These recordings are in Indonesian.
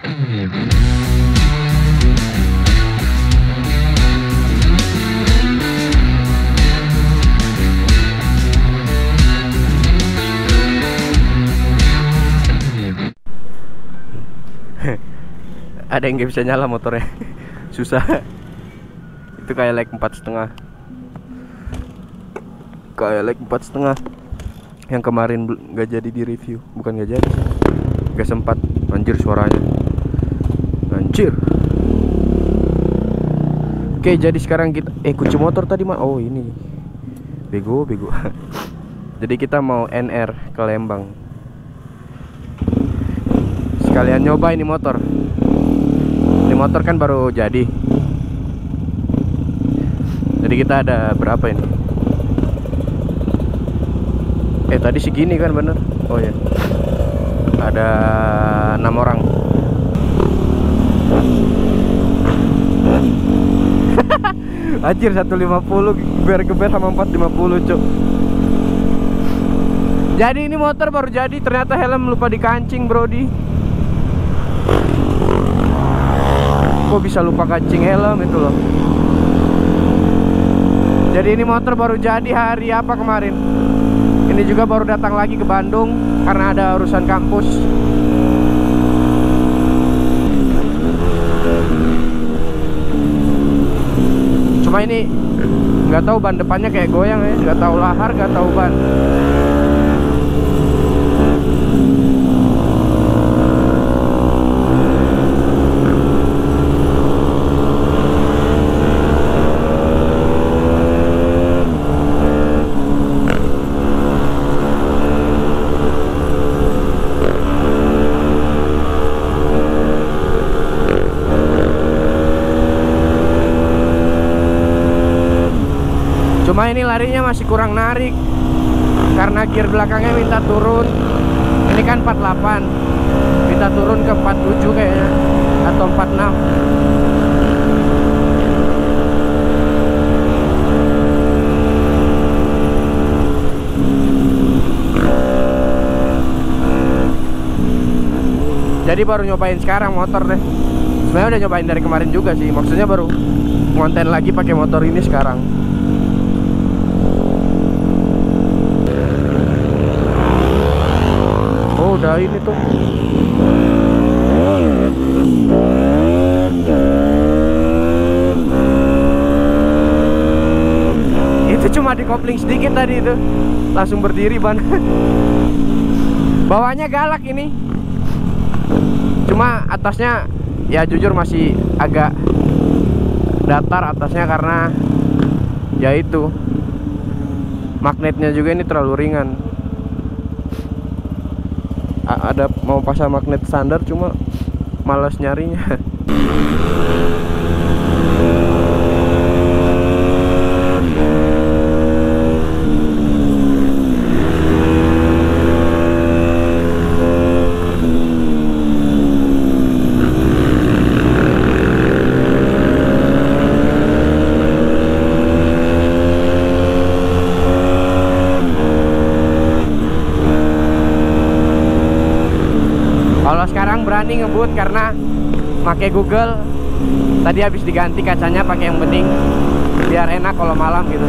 Ada yang nggak bisa nyala motornya. Susah. Itu kayak lag 4,5. Kayak lag 4,5 yang kemarin nggak jadi di review. Bukan nggak jadi, nggak sempat. Anjir suaranya, anjir. Oke, jadi sekarang kita kunci motor tadi mah. Oh ini bego. Jadi kita mau NR ke Lembang. Sekalian nyoba ini motor. Ini motor kan baru jadi. Jadi kita ada berapa ini? Tadi segini kan bener. Oh ya, ada 6 orang. Anjir 150 geber sama 450 cuk. Jadi ini motor baru jadi, ternyata helm lupa dikancing brodi. Kok bisa lupa kancing helm itu loh. Jadi ini motor baru jadi hari apa kemarin. Ini juga baru datang lagi ke Bandung karena ada urusan kampus. Cuma ini nggak tahu ban depannya kayak goyang ya, nggak tahu lahar, nggak tahu ban. Cuma ini larinya masih kurang narik karena gear belakangnya minta turun. Ini kan 48, minta turun ke 47 kayaknya, atau 46. Jadi baru nyobain sekarang motor deh. Sebenarnya udah nyobain dari kemarin juga sih. Maksudnya baru ngonten lagi pakai motor ini sekarang. Oh, udah ini tuh. Itu cuma di kopling sedikit tadi itu. Langsung berdiri ban. Bawahnya galak ini. Cuma atasnya ya jujur masih agak datar atasnya karena ya itu magnetnya juga ini terlalu ringan. Ada mau pasang magnet standar cuma malas nyarinya. Kalau sekarang berani ngebut karena pakai Google. Tadi habis diganti kacanya pakai yang bening biar enak kalau malam gitu.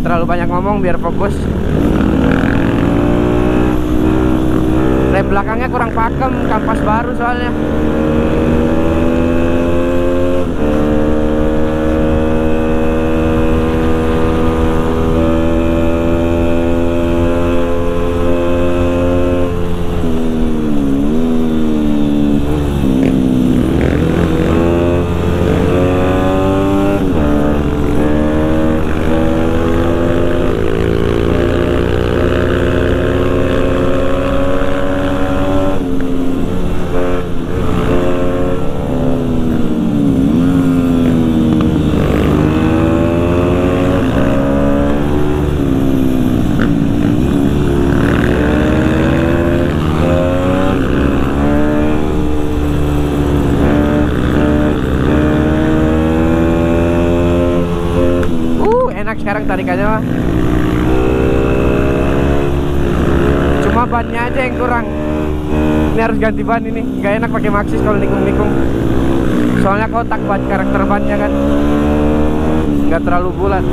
Nggak terlalu banyak ngomong biar fokus. Rem belakangnya kurang pakem, kampas baru soalnya. Sekarang tarikannya mah. Cuma bannya aja yang kurang. Ini harus ganti ban ini. Gak enak pakai Maxxis kalau nikung-nikung. Soalnya kotak ban karakter bannya kan. Gak terlalu bulat.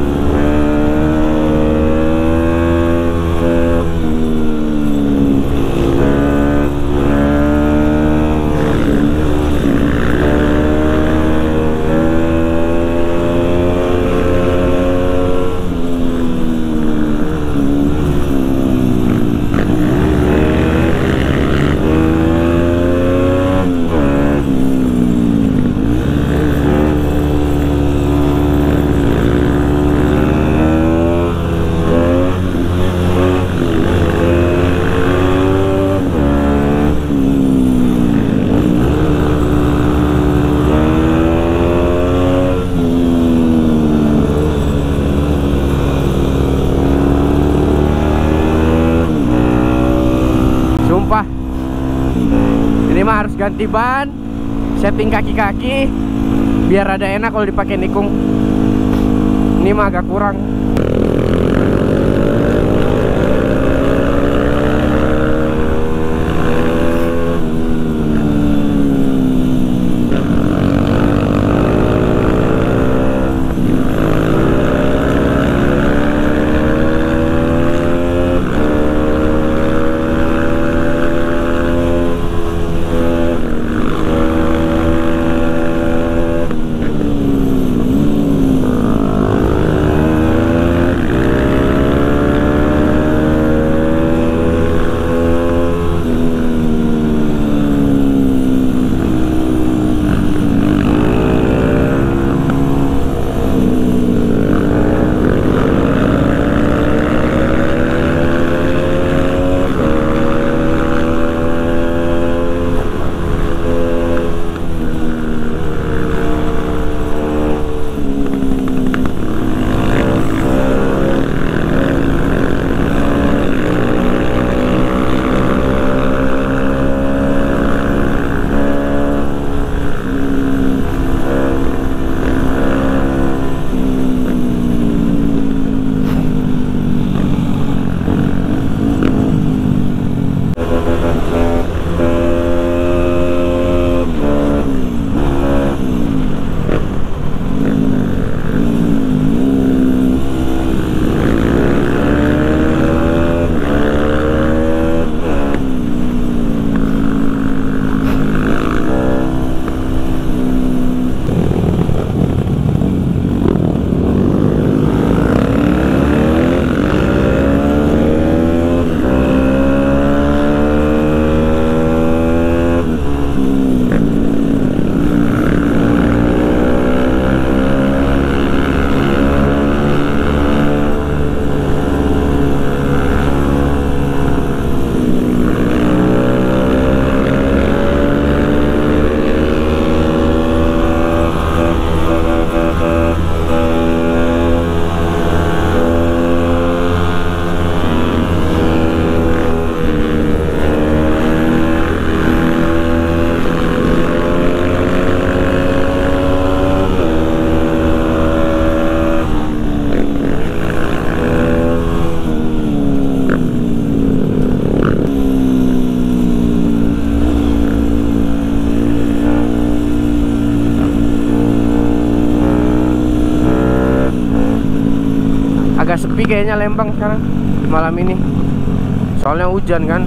Sumpah, ini mah harus ganti ban, setting kaki-kaki biar ada enak kalau dipakai nikung. Ini mah agak kurang. cuacanya Lembang sekarang malam ini. Soalnya hujan kan.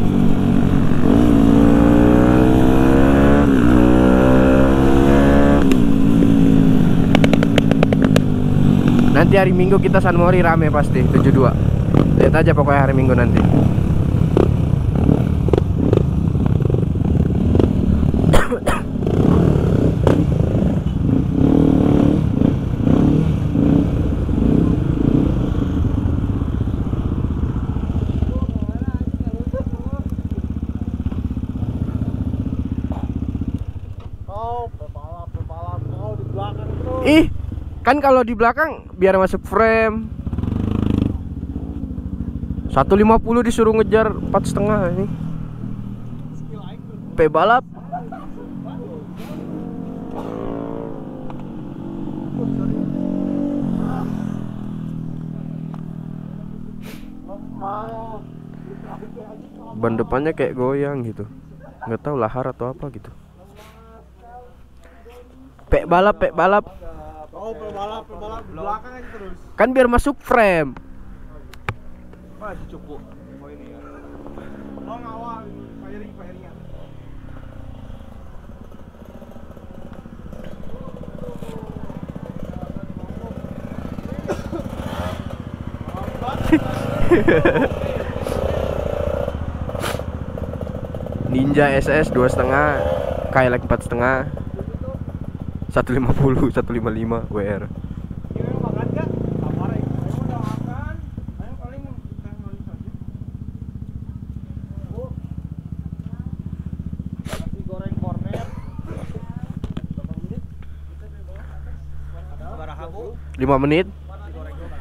Nanti hari Minggu kita San Mori rame pasti 72. Lihat aja pokoknya hari Minggu nanti. Ih, kan kalau di belakang biar masuk frame. 150 disuruh ngejar 4,5 ini. Pebalap. Ban depannya kayak goyang gitu. Nggak tahu lahar atau apa gitu. Pek balap. Oh, pebalap di belakang aja terus. Kan biar masuk frame. Masih cukup. Oh ini ya. Oh ngawal firing-firingnya. Ninja SS 2,5, Kailek 4,5, 150, 155 WR. Gimana makan enggak? Lapar ya. Ayo udah makan. Ayo paling teh manis aja. Oh. Nasi goreng kornet. Berapa menit? Kita di bawah atas. Ada baraha, Bu? 5 menit. Nasi goreng dulu.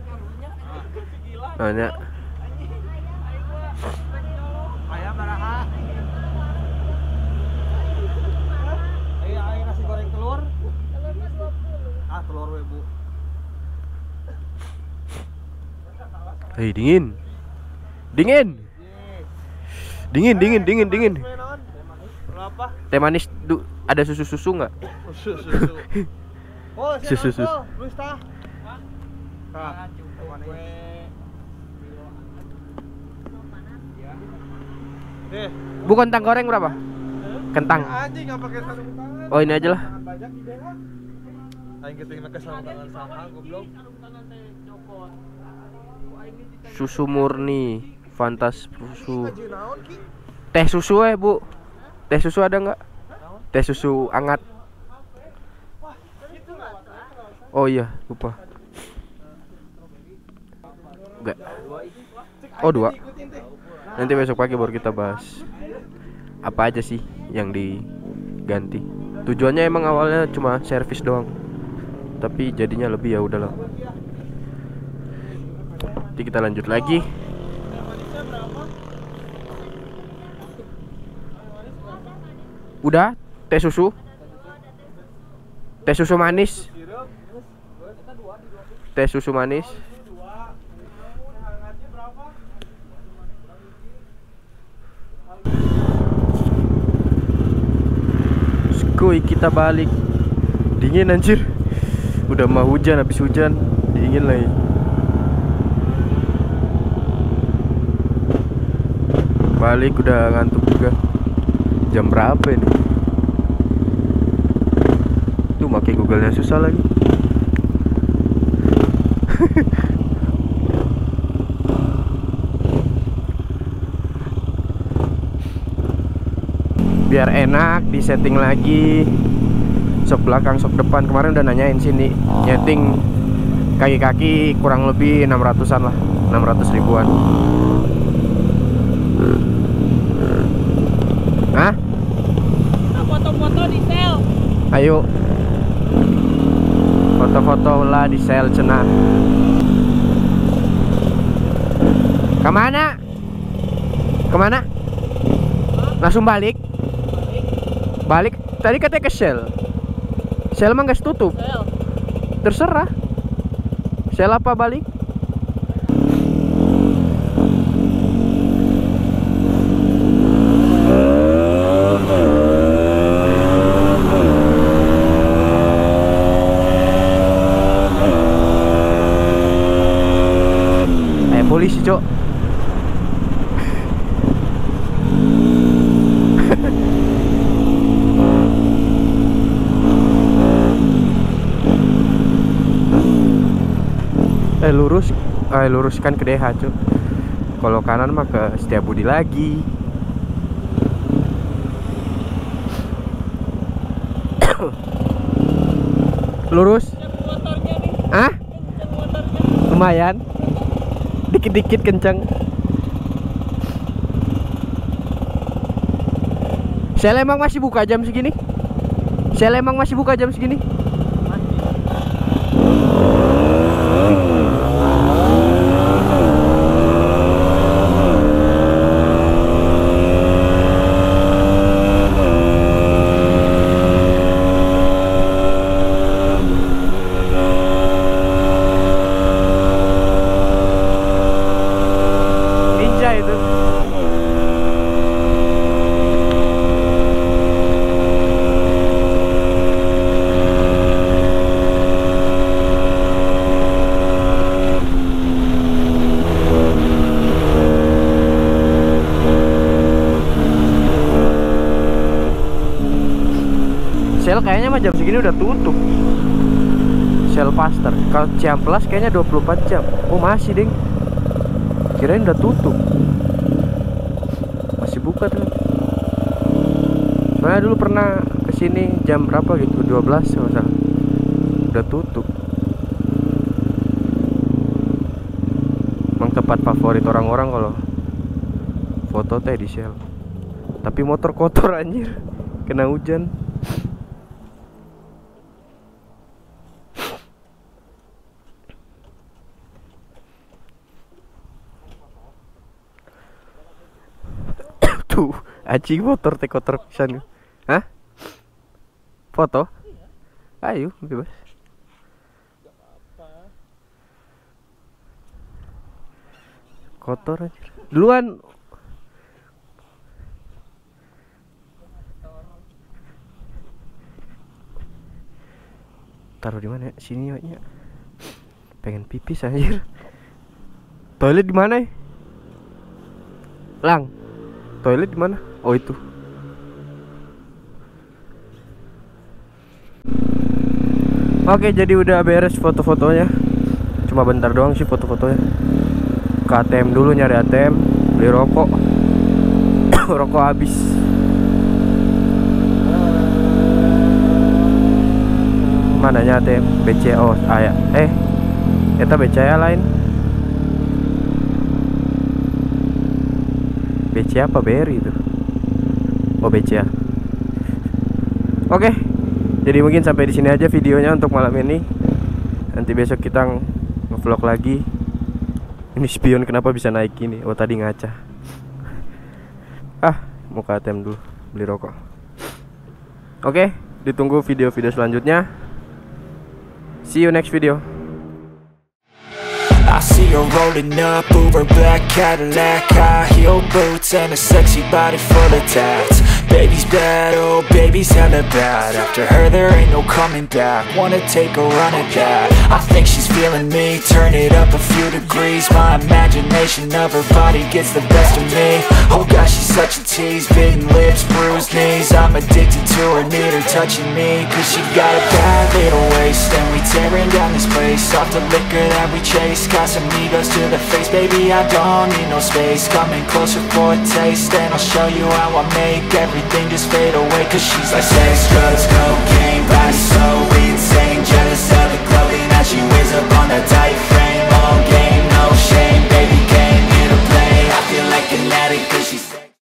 Nanya. Ayam baraha. Ayo nasi goreng telur. Telurnya 20. Ah, telur we, Bu. Hei, dingin. Dingin. Berapa? Teh manis ada susu nggak? Susu. Oh, Susu. Luis tah. Tah. Bu, kentang goreng berapa? Kentang. Anjing nggak pakai sarung tangan. Oh, ini aja lah. Tangan banyak di bawah. Aing keting pakai sarung tangan sama goblok. Susu murni, Fantas susu. Kaji naon ki? Teh susu Bu. Teh susu ada nggak? Teh susu hangat. Oh iya, lupa. Enggak. Oh, 2. Nanti besok pagi baru kita bahas apa aja sih yang diganti. Tujuannya emang awalnya cuma servis doang, tapi jadinya lebih, ya udahlah. Nanti kita lanjut lagi. Udah, teh susu manis. Teh susu manis. Skuy, kita balik. Dingin anjir. Udah mau hujan, habis hujan dingin lagi. Balik udah ngantuk juga. Jam berapa ini? Tuh pakai Google-nya susah lagi. Biar enak disetting lagi sok belakang sok depan. Kemarin udah nanyain sini, nyeting kaki-kaki kurang lebih 600-an lah, 600 ribuan. Hah? Foto-foto di sel. Ayo foto-foto lah di sel cenah. Kemana? Langsung balik? Balik? Tadi katanya ke sel. Sel emang gak tutup? Sel. Terserah. Sel apa balik? lurus kan ke DH cuy. Kalau kanan mah ke Setiabudi lagi. Lurus. Motornya nih. Ah? Kenceng motornya. Lumayan. Dikit-dikit kenceng. Sel emang masih buka jam segini? Sel emang masih buka jam segini? Ninja itu. Shell kayaknya mah jam segini udah tutup. Shell Pasteur. Kalau Ciamplas kayaknya 24 jam. Oh masih ding. Kirain udah tutup. Masih buka tuh. Soalnya dulu pernah kesini jam berapa gitu, 12 kalau nggak salah. Udah tutup. Emang tempat favorit orang-orang kalau foto teh di Shell. Tapi motor kotor anjir. Kena hujan. Tuh, anjing motor teh kotor pisan. Hah? Foto? Ayo, bebas. Kotor anjir. Duluan. Taruh di mana? Sini ya. Pengen pipis anjir. Toilet di mana? Lang. Toilet di mana? Oh itu. Oke, jadi udah beres foto-fotonya. Cuma bentar doang sih foto-fotonya. Ke ATM dulu, nyari ATM, beli rokok. Rokok habis. Mananya ATM? BCA. Oh, ya. Eta BCA lain. BCA apa BRI itu? Oh BCA. Oke. Jadi mungkin sampai di sini aja videonya untuk malam ini. Nanti besok kita nge-vlog lagi. Ini spion kenapa bisa naik gini? Oh tadi ngaca. Mau ke ATM dulu beli rokok. Oke, ditunggu video-video selanjutnya. See you next video. I see her rolling up, Uber black Cadillac, high heel boots and a sexy body full of tats. Baby's bad, oh baby's hella bad. After her there ain't no coming back. Wanna take a run at that. I think she's feeling me, turn it up a few degrees. My imagination of her body gets the best of me. Oh gosh, she's such a tease, bitten lips, bruised knees. I'm addicted to her, need her touching me. Cause she got a bad little waist, and we tearing down this place. Off the liquor that we chase, got some egos to the face. Baby, I don't need no space. Coming closer for a taste, and I'll show you how I make everything just fade away. Cause she's like sex, drugs, cocaine.